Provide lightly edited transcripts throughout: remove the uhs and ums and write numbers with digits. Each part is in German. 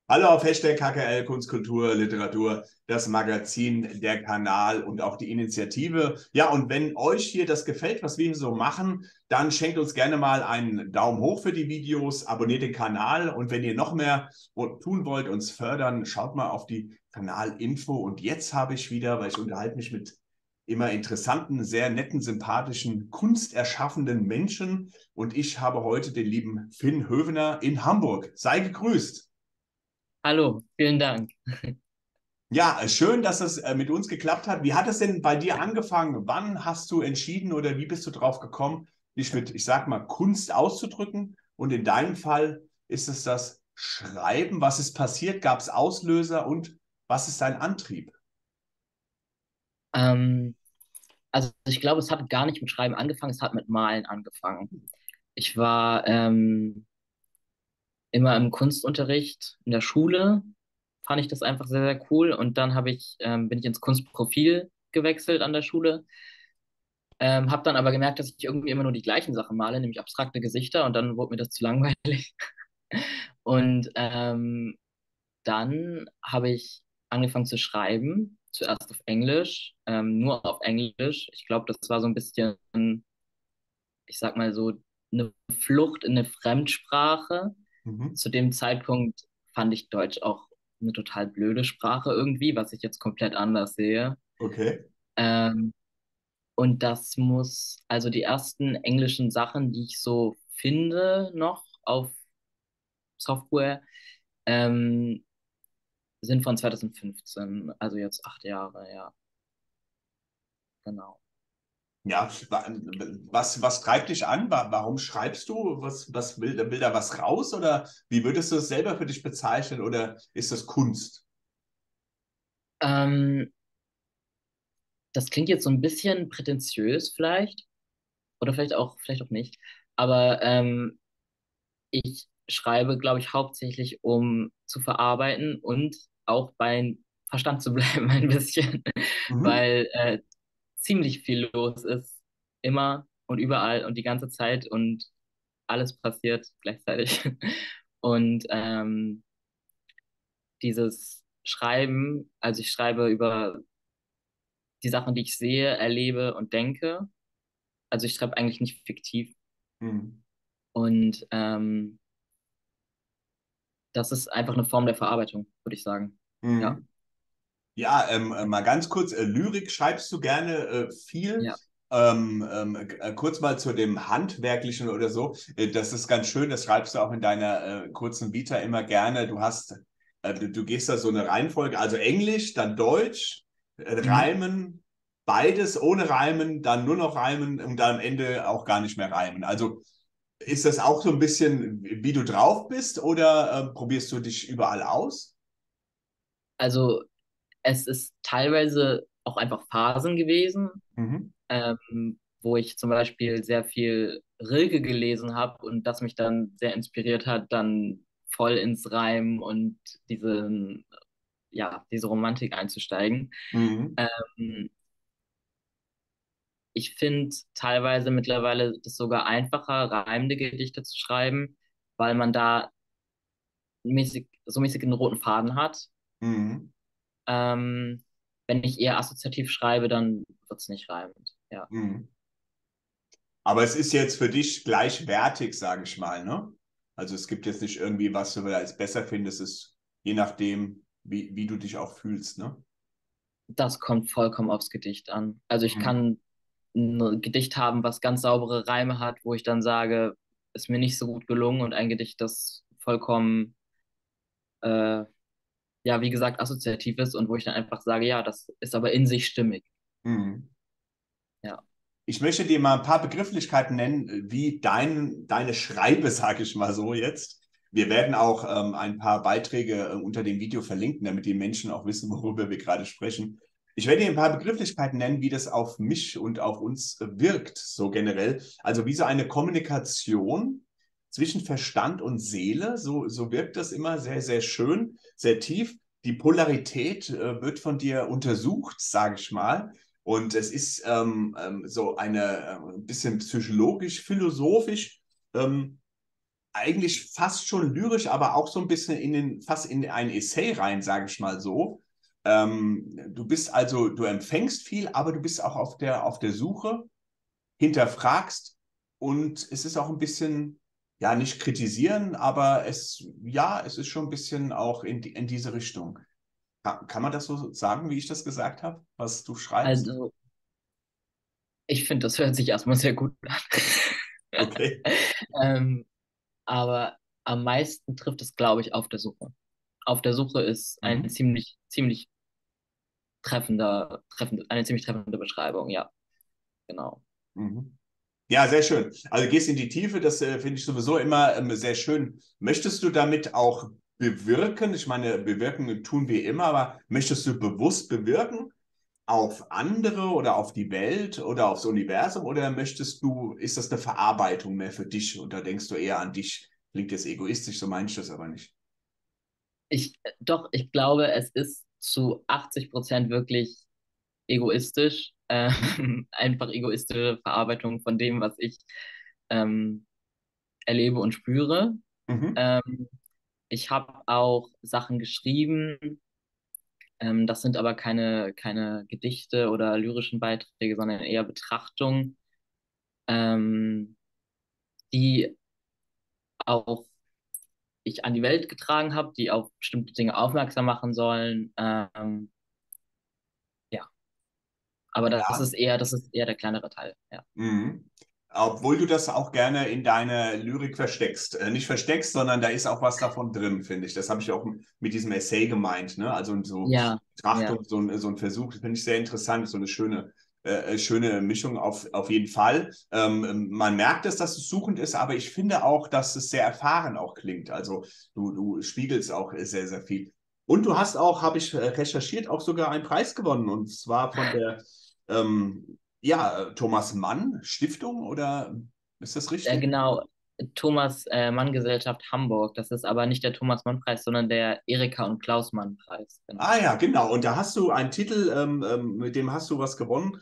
Hallo auf Hashtag KKL Kunst, Kultur, Literatur, das Magazin, der Kanal und auch die Initiative. Ja, und wenn euch hier das gefällt, was wir hier so machen, dann schenkt uns gerne mal einen Daumen hoch für die Videos, abonniert den Kanal und wenn ihr noch mehr tun wollt, uns fördern, schaut mal auf die Kanalinfo. Und jetzt habe ich wieder, weil ich unterhalte mich mit immer interessanten, sehr netten, sympathischen, kunsterschaffenden Menschen und ich habe heute den lieben Finn Hövener in Hamburg. Sei gegrüßt. Hallo, vielen Dank. Ja, schön, dass es mit uns geklappt hat. Wie hat es denn bei dir angefangen? Wann hast du entschieden oder wie bist du drauf gekommen, dich mit, ich sag mal, Kunst auszudrücken? Und in deinem Fall ist es das Schreiben. Was ist passiert? Gab es Auslöser und was ist dein Antrieb? Ähm, also ich glaube, es hat gar nicht mit Schreiben angefangen, es hat mit Malen angefangen. Ich war immer im Kunstunterricht in der Schule, fand ich das einfach sehr, sehr cool. Und dann bin ich ins Kunstprofil gewechselt an der Schule, habe dann aber gemerkt, dass ich irgendwie immer nur die gleichen Sachen male, nämlich abstrakte Gesichter. Und dann wurde mir das zu langweilig. Und dann habe ich angefangen zu schreiben, zuerst auf Englisch, nur auf Englisch. Ich glaube, das war so ein bisschen, ich sag mal so, eine Flucht in eine Fremdsprache. Mhm. Zu dem Zeitpunkt fand ich Deutsch auch eine total blöde Sprache irgendwie, was ich jetzt komplett anders sehe. Okay. Ähm, und also die ersten englischen Sachen, die ich so finde noch auf Software, ähm, sind von 2015, also jetzt 8 Jahre, ja, genau. Ja, was treibt dich an? Warum schreibst du? Will da was raus? Oder wie würdest du es selber für dich bezeichnen? Oder ist das Kunst? Ähm, Das klingt jetzt so ein bisschen prätentiös vielleicht, oder vielleicht auch nicht. Aber ich schreibe, glaube ich, hauptsächlich, um zu verarbeiten und auch beim Verstand zu bleiben ein bisschen, Mhm. weil ziemlich viel los ist, immer und überall und die ganze Zeit und alles passiert gleichzeitig. Und dieses Schreiben, also ich schreibe über die Sachen, die ich sehe, erlebe und denke. Also ich schreibe eigentlich nicht fiktiv. Mhm. Und das ist einfach eine Form der Verarbeitung, würde ich sagen. Ja, Mhm. Ja, mal ganz kurz, Lyrik schreibst du gerne viel. ja. Kurz mal zu dem Handwerklichen oder so. Das ist ganz schön, das schreibst du auch in deiner kurzen Vita immer gerne. Du gehst da so eine Reihenfolge, also Englisch, dann Deutsch, Mhm. Reimen, beides ohne Reimen, dann nur noch Reimen und dann am Ende auch gar nicht mehr Reimen. Also ist das auch so ein bisschen, wie du drauf bist oder probierst du dich überall aus? Also es ist teilweise auch einfach Phasen gewesen, Mhm. wo ich zum Beispiel sehr viel Rilke gelesen habe und das mich dann sehr inspiriert hat, dann voll ins Reimen und diese Romantik einzusteigen. Mhm. Ähm, Ich finde teilweise mittlerweile das sogar einfacher, reimende Gedichte zu schreiben, weil man da so mäßig einen roten Faden hat. Mhm. Ähm, Wenn ich eher assoziativ schreibe, dann wird es nicht reimend. Ja. Mhm. Aber es ist jetzt für dich gleichwertig, sage ich mal, ne? Also es gibt jetzt nicht irgendwie, was du als besser findest, es ist je nachdem, wie du dich auch fühlst, ne? Das kommt vollkommen aufs Gedicht an. Also ich Mhm. kann ein Gedicht haben, was ganz saubere Reime hat, wo ich dann sage, ist mir nicht so gut gelungen und ein Gedicht, das vollkommen, äh, ja, wie gesagt, assoziativ ist und wo ich dann einfach sage, ja, das ist aber in sich stimmig. Mhm. Ja. Ich möchte dir mal ein paar Begrifflichkeiten nennen, wie deine Schreibe, sage ich mal so jetzt. Wir werden auch ein paar Beiträge unter dem Video verlinken, damit die Menschen auch wissen, worüber wir gerade sprechen. Ich werde dir ein paar Begrifflichkeiten nennen, wie das auf mich und auf uns wirkt, so generell. Also wie so eine Kommunikation zwischen Verstand und Seele, so wirkt das immer sehr, sehr schön, sehr tief. Die Polarität wird von dir untersucht, sage ich mal. Und es ist so ein bisschen psychologisch, philosophisch ähm, eigentlich fast schon lyrisch, aber auch so ein bisschen fast in ein Essay rein, sage ich mal so. Du bist also, du empfängst viel, aber du bist auch auf der Suche, hinterfragst und es ist auch ein bisschen, ja, nicht kritisieren, aber es ist schon ein bisschen auch in diese Richtung. Kann man das so sagen, wie ich das gesagt habe, was du schreibst? Also, ich finde, das hört sich erstmal sehr gut an. Okay. Ähm, aber am meisten trifft es, glaube ich, auf der Suche. Auf der Suche ist ein Mhm. ziemlich eine ziemlich treffende Beschreibung, ja, genau. Mhm. Ja, sehr schön. Also gehst in die Tiefe, das finde ich sowieso immer sehr schön. Möchtest du damit auch bewirken? Ich meine, bewirken tun wir immer, aber möchtest du bewusst bewirken auf andere oder auf die Welt oder aufs Universum oder ist das eine Verarbeitung mehr für dich und da denkst du eher an dich? Klingt jetzt egoistisch, so meine ich das aber nicht. Doch, ich glaube, es ist zu 80% wirklich egoistisch, Mhm. einfach egoistische Verarbeitung von dem, was ich ähm, erlebe und spüre. Mhm. Ähm, Ich habe auch Sachen geschrieben, das sind aber keine Gedichte oder lyrischen Beiträge, sondern eher Betrachtungen, ähm, die auch ich an die Welt getragen habe, die auf bestimmte Dinge aufmerksam machen sollen. Ja, aber Ja. das ist eher der kleinere Teil. Ja, Mhm. Obwohl du das auch gerne in deine Lyrik versteckst. Nicht versteckst, sondern da ist auch was davon drin, finde ich. Das habe ich auch mit diesem Essay gemeint. Ne? Also so ja, ja. Betrachtung, so ein Versuch, das finde ich sehr interessant. So eine schöne Mischung auf jeden Fall. Man merkt es, dass es suchend ist, aber ich finde auch, dass es sehr erfahren auch klingt. Also du spiegelst auch sehr viel. Und du hast auch, habe ich recherchiert, auch sogar einen Preis gewonnen. Und zwar von der Thomas Mann Stiftung oder ist das richtig? Genau, Thomas Mann Gesellschaft Hamburg. Das ist aber nicht der Thomas Mann Preis, sondern der Erika und Klaus Mann Preis. Ah Genau. ja, genau. Und da hast du einen Titel, mit dem hast du was gewonnen.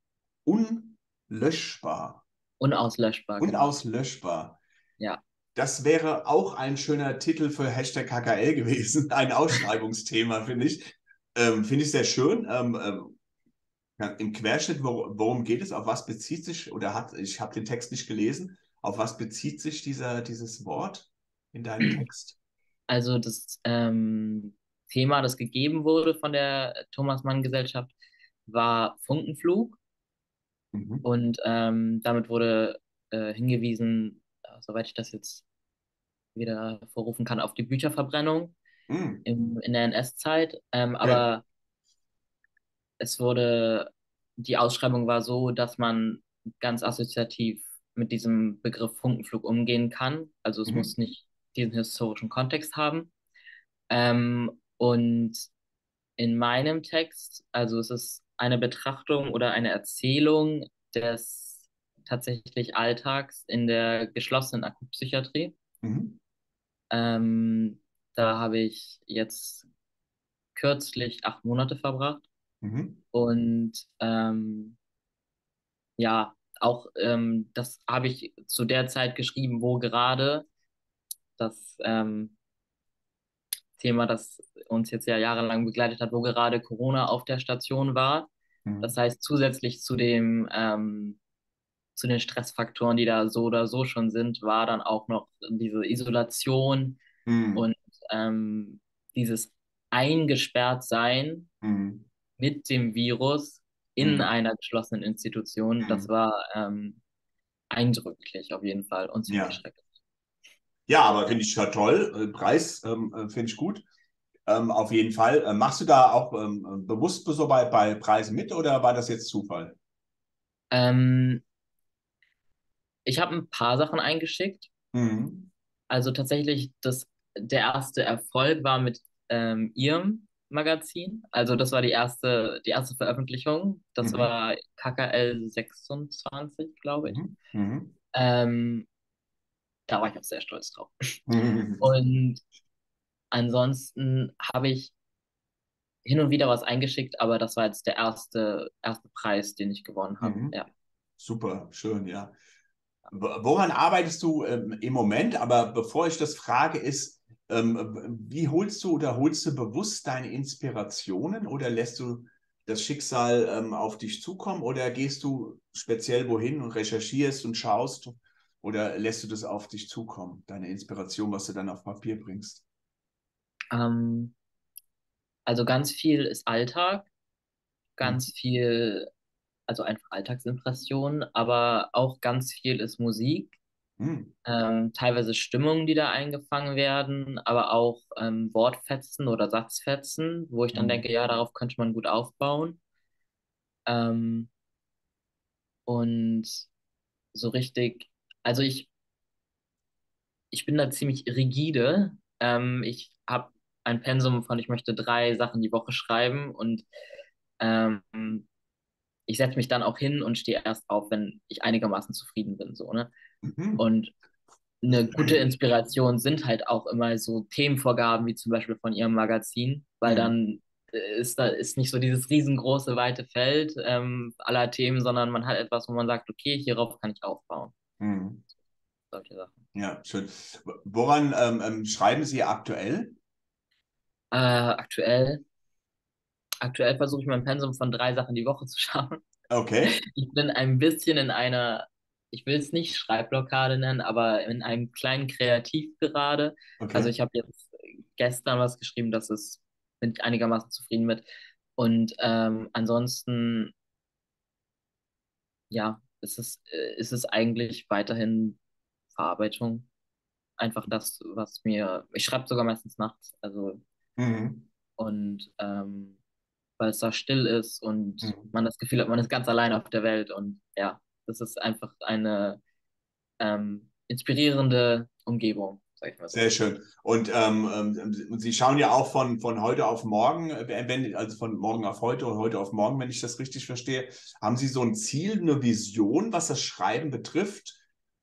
Unlöschbar. Unauslöschbar, genau. Unauslöschbar. Ja. Das wäre auch ein schöner Titel für Hashtag HKL gewesen. Ein Ausschreibungsthema, finde ich. Finde ich sehr schön. Ja, im Querschnitt, worum geht es? Auf was bezieht sich, ich habe den Text nicht gelesen, auf was bezieht sich dieses Wort in deinem Text? Also das Thema, das gegeben wurde von der Thomas Mann Gesellschaft, war Funkenflug. Mhm. Und damit wurde hingewiesen, soweit ich das jetzt wieder vorrufen kann, auf die Bücherverbrennung Mhm. in der NS-Zeit. Ja. Aber es wurde, die Ausschreibung war so, dass man ganz assoziativ mit diesem Begriff Funkenflug umgehen kann. Also es Mhm. muss nicht diesen historischen Kontext haben. Und in meinem Text, also es ist eine Betrachtung oder eine Erzählung des tatsächlich Alltags in der geschlossenen Akutpsychiatrie. Mhm. Ähm, Da habe ich jetzt kürzlich 8 Monate verbracht Mhm. und ja, auch das habe ich zu der Zeit geschrieben, wo gerade das Thema, das uns jetzt ja jahrelang begleitet hat, wo gerade Corona auf der Station war. Das Mhm. heißt, zusätzlich zu den Stressfaktoren, die da so oder so schon sind, war dann auch noch diese Isolation Mhm. und dieses Eingesperrtsein Mhm. mit dem Virus in Mhm. einer geschlossenen Institution. Das Mhm. war eindrücklich auf jeden Fall und ziemlich Ja. schrecklich. Ja, aber Ja. finde ich ja toll. Preis finde ich gut. Auf jeden Fall. Machst du da auch bewusst so bei Preisen mit oder war das jetzt Zufall? Ähm, Ich habe ein paar Sachen eingeschickt. Mhm. Also tatsächlich, der erste Erfolg war mit ihrem Magazin. Also das war die erste Veröffentlichung. Das Mhm. war KKL 26, glaube ich. Mhm. Mhm. Ähm, Da war ich auch sehr stolz drauf. Mhm. Und ansonsten habe ich hin und wieder was eingeschickt, aber das war jetzt der erste Preis, den ich gewonnen habe. Mhm. Ja. Super, schön, ja. Woran arbeitest du im Moment? Aber bevor ich das frage, ist, wie holst du bewusst deine Inspirationen oder lässt du das Schicksal auf dich zukommen oder gehst du speziell wohin und recherchierst und schaust oder lässt du das auf dich zukommen, deine Inspiration, was du dann auf Papier bringst? Ähm, also ganz viel ist Alltag, Mhm. ganz viel, also einfach Alltagsimpressionen, aber auch ganz viel ist Musik. Mhm. Teilweise Stimmungen, die da eingefangen werden, aber auch Wortfetzen oder Satzfetzen, wo ich dann Mhm. denke, ja, darauf könnte man gut aufbauen. Ähm, und so richtig, also ich bin da ziemlich rigide. Ich habe ein Pensum von, ich möchte 3 Sachen die Woche schreiben und ähm, ich setze mich dann auch hin und stehe erst auf, wenn ich einigermaßen zufrieden bin, so, ne? Mhm. Und eine gute Inspiration sind halt auch immer so Themenvorgaben, wie zum Beispiel von ihrem Magazin, weil Mhm. dann da ist nicht so dieses riesengroße, weite Feld aller Themen, sondern man hat etwas, wo man sagt, okay, hierauf kann ich aufbauen. Mhm. Solche Sachen. Ja, schön. Woran schreiben Sie aktuell? Aktuell, aktuell versuche ich mein Pensum von 3 Sachen die Woche zu schaffen. Okay, Ich bin ein bisschen in einer, ich will es nicht Schreibblockade nennen, aber in einem kleinen Kreativ gerade. Also okay. ich habe jetzt gestern was geschrieben, bin ich einigermaßen zufrieden mit. Und ansonsten, ja, ist es eigentlich weiterhin Verarbeitung. Einfach das, ich schreibe sogar meistens nachts, also Mhm. und weil es da still ist und Mhm. man das Gefühl hat, man ist ganz allein auf der Welt und ja, das ist einfach eine inspirierende Umgebung, sag ich mal so. Sehr schön. Und Sie schauen ja auch von heute auf morgen, also von morgen auf heute und heute auf morgen, wenn ich das richtig verstehe. Haben Sie so ein Ziel, eine Vision, was das Schreiben betrifft?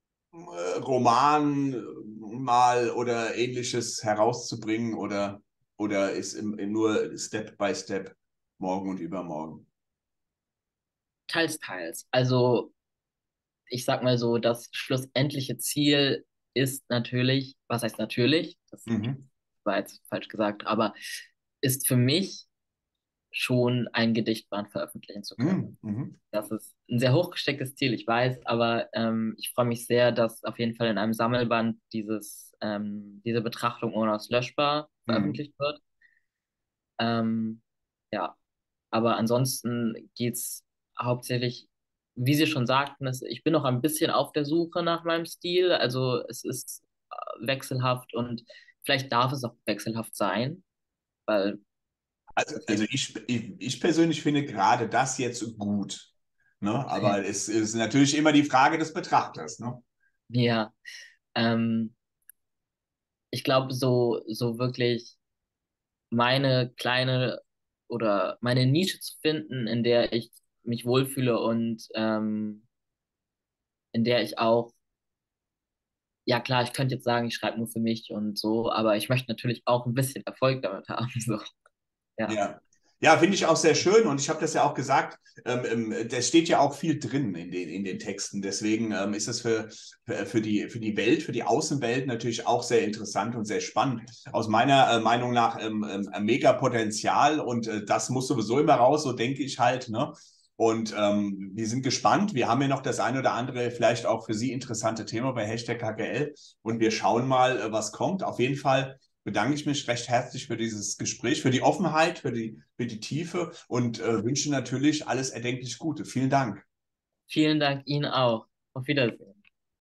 Roman mal oder ähnliches herauszubringen oder ist nur Step by Step morgen und übermorgen? Teils, teils. Also ich sag mal so, das schlussendliche Ziel ist natürlich, was heißt natürlich? Das Mhm. war jetzt falsch gesagt, aber ist für mich schon ein Gedichtband veröffentlichen zu können. Mhm. Mhm. Das ist ein sehr hochgestecktes Ziel, ich weiß, aber ich freue mich sehr, dass auf jeden Fall in einem Sammelband diese Betrachtung ohne Löschbar Mhm. veröffentlicht wird. Ähm, ja, aber ansonsten geht es hauptsächlich, wie Sie schon sagten, ich bin noch ein bisschen auf der Suche nach meinem Stil. Also es ist wechselhaft und vielleicht darf es auch wechselhaft sein, weil es Also gibt, ich persönlich finde gerade das jetzt gut. Ne? Aber okay. es ist natürlich immer die Frage des Betrachters. Ne? Ja, ähm, ich glaube, so wirklich meine kleine oder meine Nische zu finden, in der ich mich wohlfühle und in der ich auch, ja klar, ich könnte jetzt sagen, ich schreibe nur für mich und so, aber ich möchte natürlich auch ein bisschen Erfolg damit haben. So, ja. Ja. Ja, finde ich auch sehr schön und ich habe das ja auch gesagt, da steht ja auch viel drin in den Texten. Deswegen ist es für die Welt, für die Außenwelt natürlich auch sehr interessant und sehr spannend. Aus meiner Meinung nach mega Potenzial und das muss sowieso immer raus, so denke ich halt. Ne? Und wir sind gespannt. Wir haben ja noch das ein oder andere vielleicht auch für Sie interessante Thema bei Hashtag HGL und wir schauen mal, was kommt. Auf jeden Fall bedanke ich mich recht herzlich für dieses Gespräch, für die Offenheit, für die Tiefe und wünsche natürlich alles erdenklich Gute. Vielen Dank. Vielen Dank Ihnen auch. Auf Wiedersehen.